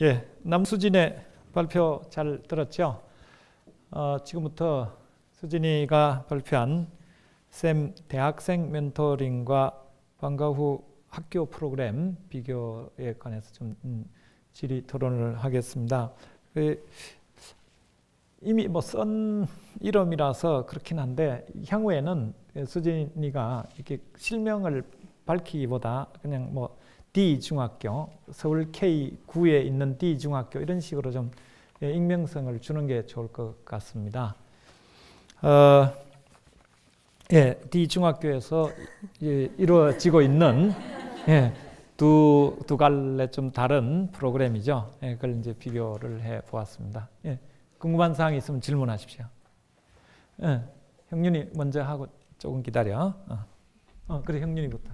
예, 남수진의 발표 잘 들었죠? 지금부터 수진이가 발표한 쌤 대학생 멘토링과 방과 후 학교 프로그램 비교에 관해서 좀 질의 토론을 하겠습니다. 이미 쓴 이름이라서 그렇긴 한데 향후에는 수진이가 이렇게 실명을 밝히기보다 그냥 D 중학교, 서울 K9에 있는 D 중학교 이런 식으로 좀 익명성을 주는 게 좋을 것 같습니다. D 중학교에서 이루어지고 있는 두 갈래 좀 다른 프로그램이죠. 그걸 이제 비교를 해 보았습니다. 궁금한 사항이 있으면 질문하십시오. 형윤이 먼저 하고 조금 기다려. 그래, 형윤이부터.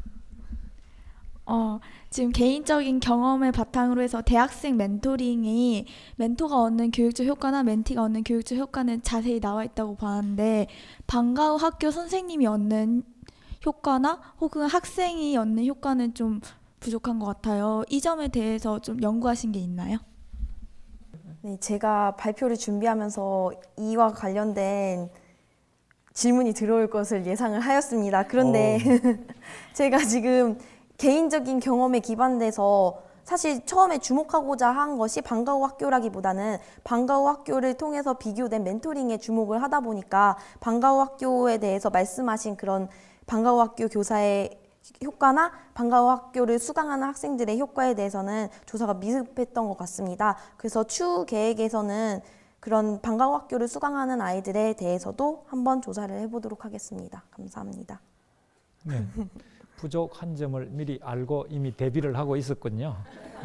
지금 개인적인 경험을 바탕으로 해서 대학생 멘토링이 멘토가 얻는 교육적 효과나 멘티가 얻는 교육적 효과는 자세히 나와 있다고 봤는데 방과 후 학교 선생님이 얻는 효과나 혹은 학생이 얻는 효과는 좀 부족한 것 같아요. 이 점에 대해서 좀 연구하신 게 있나요? 네, 제가 발표를 준비하면서 이와 관련된 질문이 들어올 것을 예상을 하였습니다. 그런데 제가 지금 개인적인 경험에 기반돼서 사실 처음에 주목하고자 한 것이 방과 후 학교라기보다는 방과 후 학교를 통해서 비교된 멘토링에 주목을 하다 보니까 방과 후 학교에 대해서 말씀하신 그런 방과 후 학교 교사의 효과나 방과 후 학교를 수강하는 학생들의 효과에 대해서는 조사가 미흡했던 것 같습니다. 그래서 추후 계획에서는 그런 방과 후 학교를 수강하는 아이들에 대해서도 한번 조사를 해보도록 하겠습니다. 감사합니다. 네. 부족한 점을 미리 알고 이미 대비를 하고 있었군요.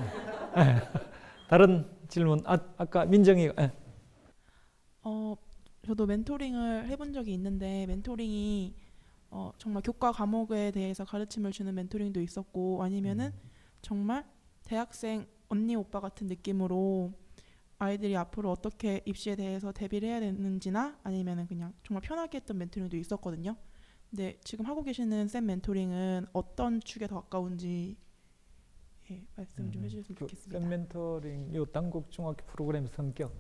다른 질문, 아까 민정이가. 저도 멘토링을 해본 적이 있는데 멘토링이 정말 교과 과목에 대해서 가르침을 주는 멘토링도 있었고 아니면은 정말 대학생 언니 오빠 같은 느낌으로 아이들이 앞으로 어떻게 입시에 대해서 대비를 해야 되는지나 아니면은 그냥 정말 편하게 했던 멘토링도 있었거든요. 근데 지금 하고 계시는 쌤 멘토링은 어떤 축에 더 가까운지 말씀 좀 해주셨으면 좋겠습니다. 쌤 멘토링 이 단국 중학교 프로그램 성격.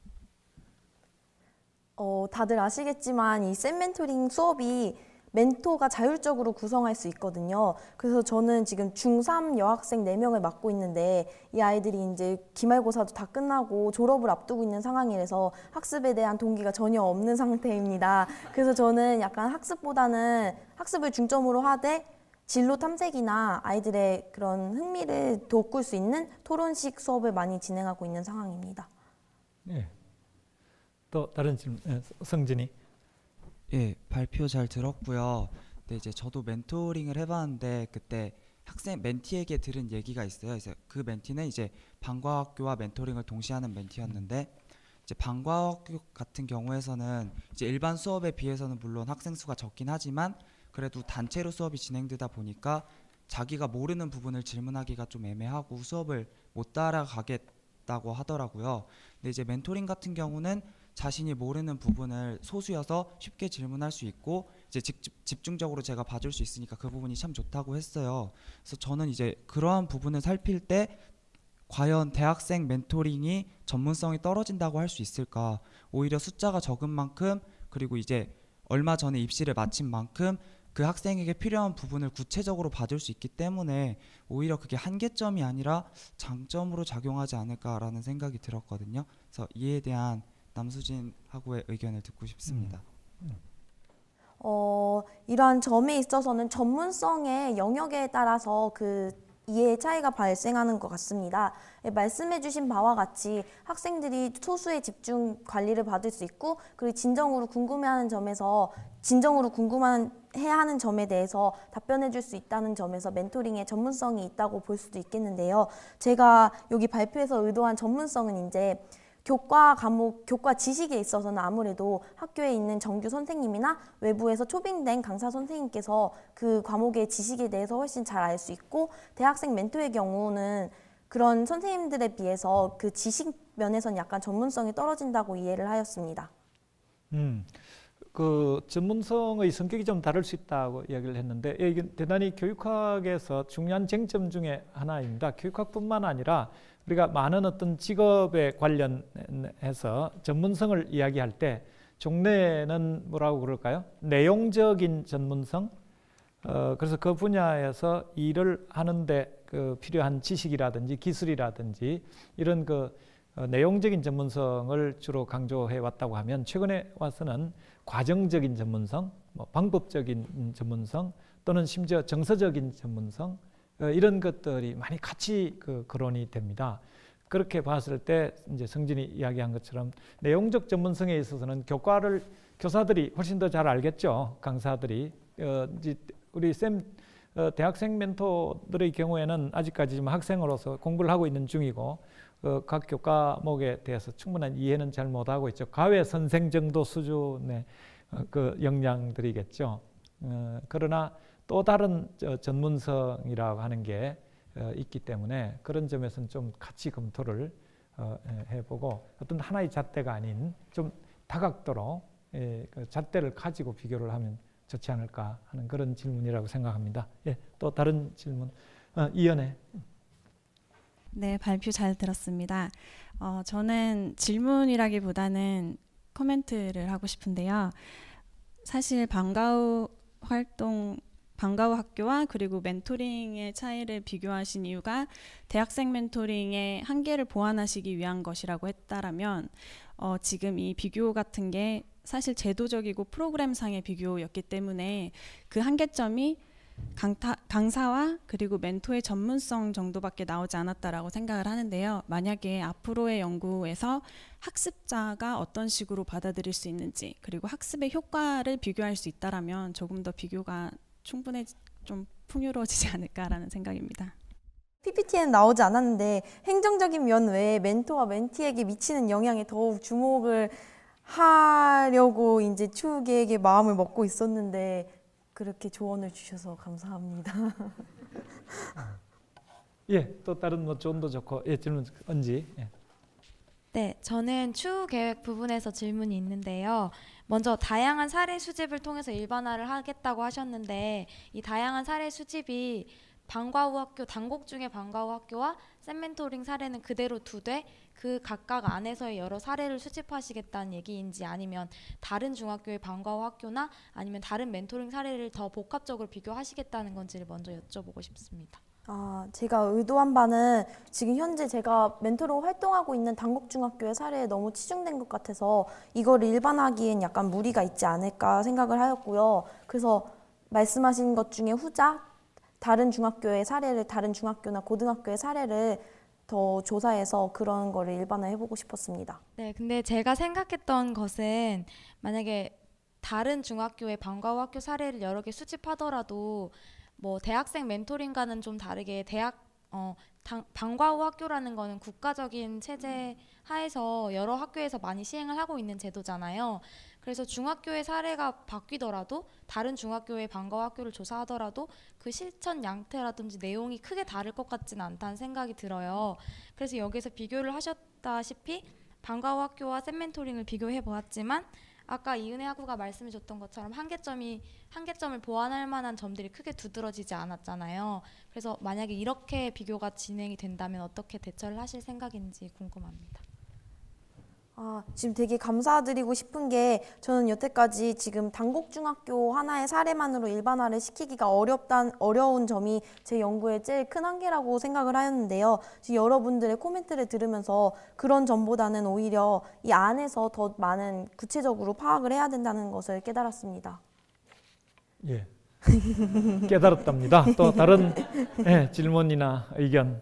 다들 아시겠지만 이 쌤 멘토링 수업이 멘토가 자율적으로 구성할 수 있거든요. 그래서 저는 지금 중3 여학생 4명을 맡고 있는데 이 아이들이 이제 기말고사도 다 끝나고 졸업을 앞두고 있는 상황이라서 학습에 대한 동기가 전혀 없는 상태입니다. 그래서 저는 약간 학습보다는 학습을 중점으로 하되 진로 탐색이나 아이들의 그런 흥미를 돋굴 수 있는 토론식 수업을 많이 진행하고 있는 상황입니다. 네. 또 다른 질문, 성진이. 예, 발표 잘 들었고요. 근데 이제 저도 멘토링을 해봤는데 그때 학생 멘티에게 들은 얘기가 있어요. 그래서 그 멘티는 이제 방과 학교와 멘토링을 동시에 하는 멘티였는데 이제 방과 학교 같은 경우에서는 이제 일반 수업에 비해서는 물론 학생 수가 적긴 하지만 그래도 단체로 수업이 진행되다 보니까 자기가 모르는 부분을 질문하기가 좀 애매하고 수업을 못 따라가겠다고 하더라고요. 근데 이제 멘토링 같은 경우는 자신이 모르는 부분을 소수여서 쉽게 질문할 수 있고 이제 집중적으로 제가 봐줄 수 있으니까 그 부분이 참 좋다고 했어요. 그래서 저는 이제 그러한 부분을 살필 때 과연 대학생 멘토링이 전문성이 떨어진다고 할 수 있을까? 오히려 숫자가 적은 만큼 그리고 이제 얼마 전에 입시를 마친 만큼 그 학생에게 필요한 부분을 구체적으로 봐줄 수 있기 때문에 오히려 그게 한계점이 아니라 장점으로 작용하지 않을까라는 생각이 들었거든요. 그래서 이에 대한 남수진 학우의 의견을 듣고 싶습니다. 이러한 점에 있어서는 전문성의 영역에 따라서 그 이해의 차이가 발생하는 것 같습니다. 말씀해 주신 바와 같이 학생들이 소수의 집중 관리를 받을 수 있고 그리고 진정으로 궁금해하는 점에서 진정으로 궁금해야 하는 점에 대해서 답변해 줄 수 있다는 점에서 멘토링의 전문성이 있다고 볼 수도 있겠는데요. 제가 여기 발표에서 의도한 전문성은 이제 교과 과목, 교과 지식에 있어서는 아무래도 학교에 있는 정규 선생님이나 외부에서 초빙된 강사 선생님께서 그 과목의 지식에 대해서 훨씬 잘 알 수 있고 대학생 멘토의 경우는 그런 선생님들에 비해서 그 지식 면에서는 약간 전문성이 떨어진다고 이해를 하였습니다. 그 전문성의 성격이 좀 다를 수 있다고 이야기를 했는데 이게 대단히 교육학에서 중요한 쟁점 중에 하나입니다. 교육학뿐만 아니라 우리가 많은 어떤 직업에 관련해서 전문성을 이야기할 때 종래에는 뭐라고 그럴까요? 내용적인 전문성. 그래서 그 분야에서 일을 하는데 그 필요한 지식이라든지 기술이라든지 이런 그 내용적인 전문성을 주로 강조해 왔다고 하면 최근에 와서는 과정적인 전문성, 뭐 방법적인 전문성 또는 심지어 정서적인 전문성 이런 것들이 많이 같이 그 거론이 됩니다. 그렇게 봤을 때 이제 성진이 이야기한 것처럼 내용적 전문성에 있어서는 교사들이 훨씬 더 잘 알겠죠. 강사들이 이제 우리 대학생 멘토들의 경우에는 아직까지 좀 학생으로서 공부를 하고 있는 중이고 각 교과목에 대해서 충분한 이해는 잘 못하고 있죠. 과외 선생 정도 수준의 그 역량들이겠죠. 그러나 또 다른 전문성이라고 하는 게 있기 때문에 그런 점에서는 좀 같이 검토를 해보고 어떤 하나의 잣대가 아닌 좀 다각도로 그 잣대를 가지고 비교를 하면 좋지 않을까 하는 그런 질문이라고 생각합니다. 예, 또 다른 질문 이연혜. 네, 발표 잘 들었습니다. 저는 질문이라기보다는 코멘트를 하고 싶은데요. 사실 방과후 학교와 그리고 멘토링의 차이를 비교하신 이유가 대학생 멘토링의 한계를 보완하시기 위한 것이라고 했다라면 지금 이 비교 같은 게 사실 제도적이고 프로그램상의 비교였기 때문에 그 한계점이 강사와 그리고 멘토의 전문성 정도밖에 나오지 않았다라고 생각을 하는데요. 만약에 앞으로의 연구에서 학습자가 어떤 식으로 받아들일 수 있는지 그리고 학습의 효과를 비교할 수 있다라면 조금 더 비교가 충분히 좀 풍요로워지지 않을까라는 생각입니다. PPT에는 나오지 않았는데 행정적인 면 외에 멘토와 멘티에게 미치는 영향에 더욱 주목을 하려고 이제 추후계획에 마음을 먹고 있었는데 그렇게 조언을 주셔서 감사합니다. 예, 또 다른 뭐 조언도 좋고 질문 언지. 예. 네, 저는 추후 계획 부분에서 질문이 있는데요. 먼저 다양한 사례 수집을 통해서 일반화를 하겠다고 하셨는데 이 다양한 사례 수집이 방과후 학교, 단곡 중에 방과후 학교와 쌤멘토링 사례는 그대로 두되 그 각각 안에서의 여러 사례를 수집하시겠다는 얘기인지 아니면 다른 중학교의 방과후 학교나 아니면 다른 멘토링 사례를 더 복합적으로 비교하시겠다는 건지를 먼저 여쭤보고 싶습니다. 제가 의도한 바는 지금 현재 제가 멘토로 활동하고 있는 단곡중학교의 사례에 너무 치중된 것 같아서 이거를 일반화하기엔 약간 무리가 있지 않을까 생각을 하였고요. 그래서 말씀하신 것 중에 후자 다른 중학교의 사례를 다른 중학교나 고등학교의 사례를 더 조사해서 그런 거를 일반화해보고 싶었습니다. 네, 근데 제가 생각했던 것은 만약에 다른 중학교의 방과후 학교 사례를 여러 개 수집하더라도 뭐 대학생 멘토링과는 좀 다르게 방과후 학교라는 거는 국가적인 체제 하에서 여러 학교에서 많이 시행을 하고 있는 제도잖아요. 그래서 중학교의 사례가 바뀌더라도 다른 중학교의 방과후 학교를 조사하더라도 그 실천 양태라든지 내용이 크게 다를 것 같지는 않다는 생각이 들어요. 그래서 여기서 비교를 하셨다시피 방과후 학교와 쌤멘토링을 비교해 보았지만 아까 이은혜 학우가 말씀해 줬던 것처럼 한계점을 보완할 만한 점들이 크게 두드러지지 않았잖아요. 그래서 만약에 이렇게 비교가 진행이 된다면 어떻게 대처를 하실 생각인지 궁금합니다. 지금 되게 감사드리고 싶은 게 저는 여태까지 지금 단곡중학교 하나의 사례만으로 일반화를 시키기가 어려운 점이 제 연구의 제일 큰 한계라고 생각을 하였는데요. 지금 여러분들의 코멘트를 들으면서 그런 점보다는 오히려 이 안에서 더 많은 구체적으로 파악을 해야 된다는 것을 깨달았습니다. 예, 깨달았답니다. 또 다른 질문이나 의견.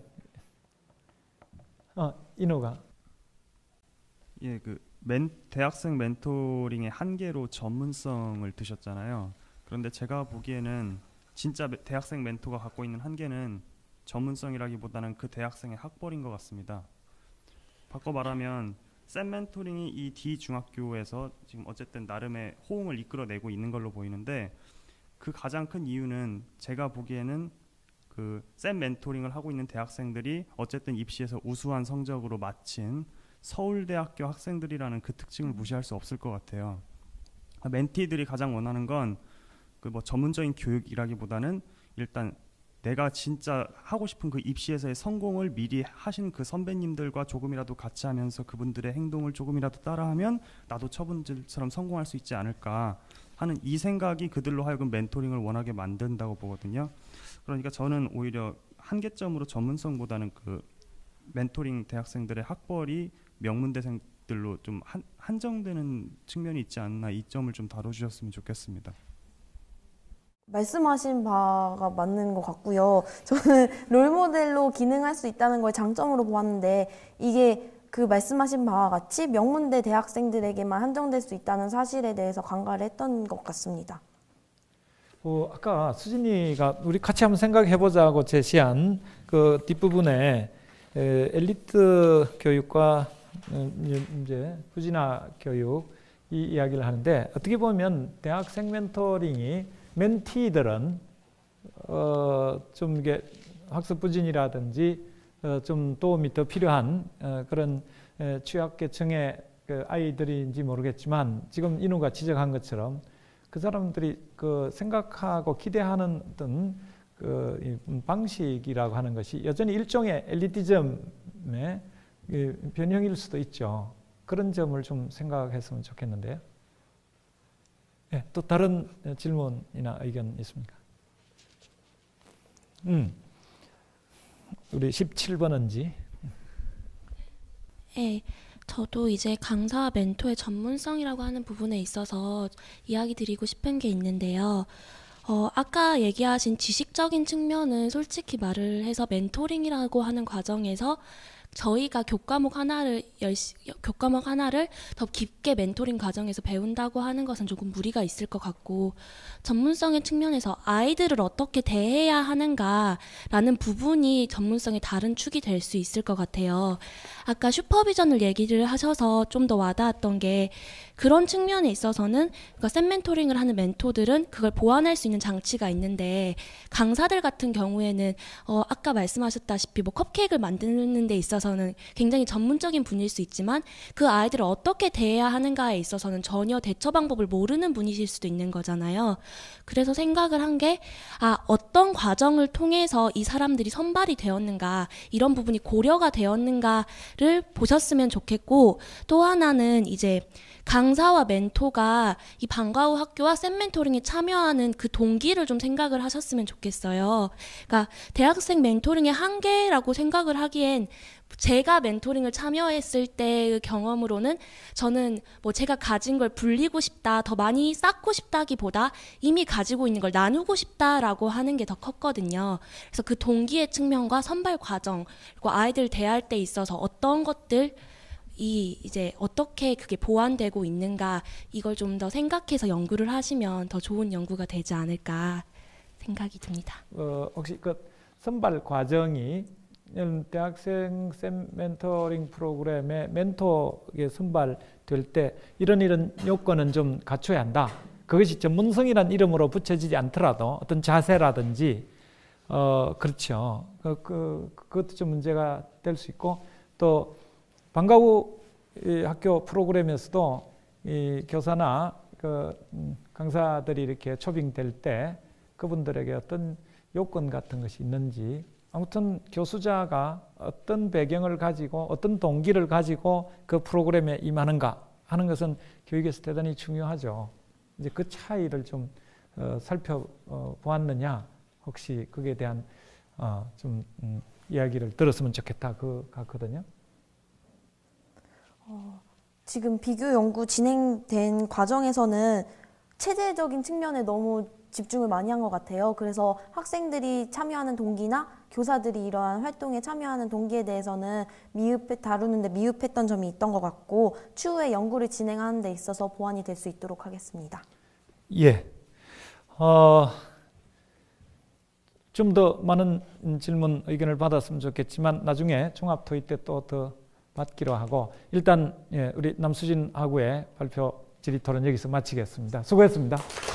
인호가. 예, 대학생 멘토링의 한계로 전문성을 드셨잖아요. 그런데 제가 보기에는 진짜 대학생 멘토가 갖고 있는 한계는 전문성이라기보다는 그 대학생의 학벌인 것 같습니다. 바꿔 말하면 쌤 멘토링이 이 D 중학교에서 지금 어쨌든 나름의 호응을 이끌어내고 있는 걸로 보이는데 그 가장 큰 이유는 제가 보기에는 그 쌤 멘토링을 하고 있는 대학생들이 어쨌든 입시에서 우수한 성적으로 마친 서울대학교 학생들이라는 그 특징을 무시할 수 없을 것 같아요. 멘티들이 가장 원하는 건 그 뭐 전문적인 교육이라기보다는 일단 내가 진짜 하고 싶은 그 입시에서의 성공을 미리 하신 그 선배님들과 조금이라도 같이 하면서 그분들의 행동을 조금이라도 따라하면 나도 저분들처럼 성공할 수 있지 않을까 하는 이 생각이 그들로 하여금 멘토링을 원하게 만든다고 보거든요. 그러니까 저는 오히려 한계점으로 전문성보다는 그 멘토링 대학생들의 학벌이 명문대생들로 좀 한정되는 측면이 있지 않나, 이 점을 좀 다뤄주셨으면 좋겠습니다. 말씀하신 바가 맞는 것 같고요. 저는 롤모델로 기능할 수 있다는 걸 장점으로 보았는데 이게 그 말씀하신 바와 같이 명문대 대학생들에게만 한정될 수 있다는 사실에 대해서 간과를 했던 것 같습니다. 아까 수진이가 우리 같이 한번 생각해보자고 제시한 그 뒷부분에 엘리트 교육과 이제 후진화 교육 이 이야기를 하는데, 어떻게 보면 대학생 멘토링이 멘티들은 좀 이게 학습 부진이라든지 좀 도움이 더 필요한 그런 취약계층의 그 아이들인지 모르겠지만, 지금 인우가 지적한 것처럼 그 사람들이 그 생각하고 기대하는 어떤 그 방식이라고 하는 것이 여전히 일종의 엘리티즘의 변형일 수도 있죠. 그런 점을 좀 생각했으면 좋겠는데요. 네, 또 다른 질문이나 의견 있습니까? 우리 17번은지. 네, 저도 이제 강사와 멘토의 전문성이라고 하는 부분에 있어서 이야기 드리고 싶은 게 있는데요. 아까 얘기하신 지식적인 측면은 솔직히 말을 해서 멘토링이라고 하는 과정에서 저희가 교과목 하나를 더 깊게 멘토링 과정에서 배운다고 하는 것은 조금 무리가 있을 것 같고, 전문성의 측면에서 아이들을 어떻게 대해야 하는가라는 부분이 전문성의 다른 축이 될 수 있을 것 같아요. 아까 슈퍼비전을 얘기를 하셔서 좀 더 와닿았던 게, 그런 측면에 있어서는 그러니까 쌤 멘토링을 하는 멘토들은 그걸 보완할 수 있는 장치가 있는데, 강사들 같은 경우에는 아까 말씀하셨다시피 뭐 컵케이크를 만드는 데 있어서는 굉장히 전문적인 분일 수 있지만 그 아이들을 어떻게 대해야 하는가에 있어서는 전혀 대처 방법을 모르는 분이실 수도 있는 거잖아요. 그래서 생각을 한 게, 어떤 과정을 통해서 이 사람들이 선발이 되었는가, 이런 부분이 고려가 되었는가를 보셨으면 좋겠고, 또 하나는 이제 강사와 멘토가 이 방과 후 학교와 쌤 멘토링에 참여하는 그 동기를 좀 생각을 하셨으면 좋겠어요. 그러니까 대학생 멘토링의 한계라고 생각을 하기엔, 제가 멘토링을 참여했을 때의 경험으로는 저는 뭐 제가 가진 걸 불리고 싶다, 더 많이 쌓고 싶다기보다 이미 가지고 있는 걸 나누고 싶다라고 하는 게 더 컸거든요. 그래서 그 동기의 측면과 선발 과정, 그리고 아이들 대할 때 있어서 어떤 것들 이제 어떻게 그게 보완되고 있는가, 이걸 좀 더 생각해서 연구를 하시면 더 좋은 연구가 되지 않을까 생각이 듭니다. 혹시 그 선발 과정이 대학생 쌤 멘토링 프로그램에 멘토에 선발될 때 이런 요건은 좀 갖춰야 한다. 그것이 전문성이란 이름으로 붙여지지 않더라도 어떤 자세라든지 그렇죠. 그것도 좀 문제가 될 수 있고, 또 방과 후 학교 프로그램에서도 이 교사나 그 강사들이 이렇게 초빙될 때 그분들에게 어떤 요건 같은 것이 있는지, 아무튼 교수자가 어떤 배경을 가지고 어떤 동기를 가지고 그 프로그램에 임하는가 하는 것은 교육에서 대단히 중요하죠. 이제 그 차이를 좀 살펴보았느냐, 혹시 그에 대한 좀 이야기를 들었으면 좋겠다 그 같거든요. 지금 비교 연구 진행된 과정에서는 체제적인 측면에 너무 집중을 많이 한 것 같아요. 그래서 학생들이 참여하는 동기나 교사들이 이러한 활동에 참여하는 동기에 대해서는 다루는데 미흡했던 점이 있던 것 같고, 추후에 연구를 진행하는 데 있어서 보완이 될 수 있도록 하겠습니다. 예. 좀 더 많은 질문, 의견을 받았으면 좋겠지만 나중에 종합 토의 때 또 더 받기로 하고, 일단 우리 남수진 학우의 발표 질의 토론 여기서 마치겠습니다. 수고했습니다.